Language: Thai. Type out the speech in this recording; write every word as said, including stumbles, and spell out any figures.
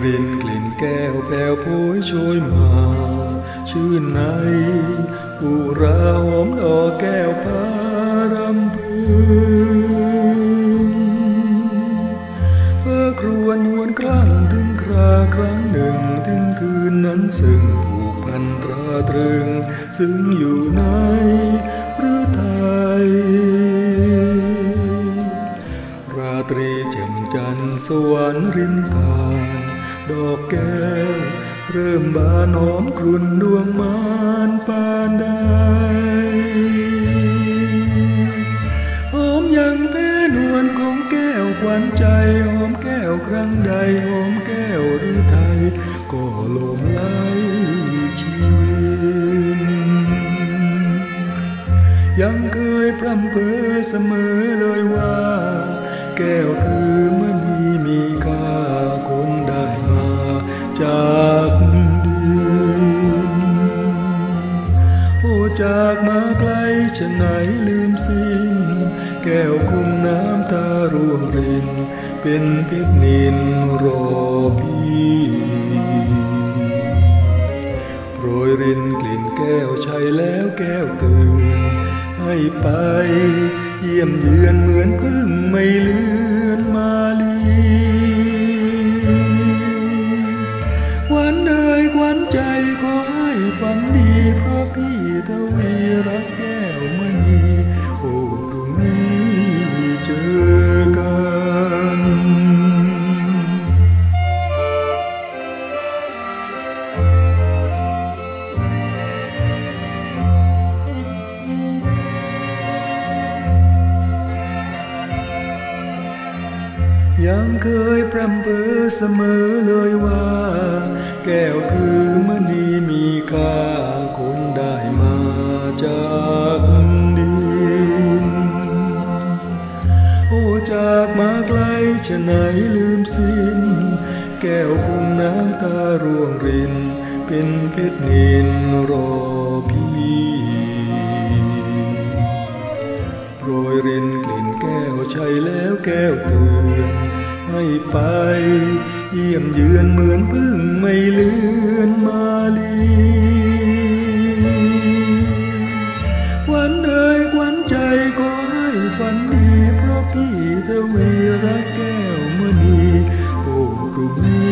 รินกลิ่นแก้วแผ่วโผยโชยมาชื่นในอุราหอมดอกแก้วพารำพึงเพื่อครวญหวนครั้งถึงคราครั้งหนึ่งถึงคืนนั้นซึ่งผูกพันตราตรึงซึ่งอยู่ในหรือไทยราตรีแจ่มจันทร์สวรรค์ริมทางดอกแก้วเริ่มบานหอมกลุ่นดวงมานปานใดหอมยังแพ้นวลของแก้วขวัญใจหอมแก้วครั้งใดหอมแก้วหรือไทยก็หลงไหลชีวิตยังเคยพร่ำเพ้อเสมอเลยว่าแก้วคือมณีมีค่าคนได้มาจากดินโอ้จากมาไกลฉะไหนลืมสิ้นแก้วคงน้ำตาร่วงรินเป็นเพชรนินรอพี่โรยรินกลิ่นแก้วใช่แล้วแก้วตื่นให้ไปเยี่ยมเยือนเหมือนพึ่งไม่เลือนมาลีหวานเอ่ยหวานใจขอให้ฝันดีเพราะพี่ทวีรักแก้วมณีโอ้พรุ่งนี้เจอกันยังเคยพร่ำเพ้อเสมอเลยว่าแก้วคือมณีมีค่าคนได้มาจากดินโอ้จากมาไกลฉะไหนลืมสิ้นแก้วคงน้ำตาร่วงรินเป็นเพชรนินรอพี่โรยรินกลิ่นแก้วใช่แล้วแก้วเตือนให้ไปเยี่ยมเยือนเหมือนพึ่งไม่เลือนมาลีหวานเอ่ยหวานใจก็ให้ฝันดีเพราะพี่ทวีรักแก้วมณีโอ้พรุ่งนี้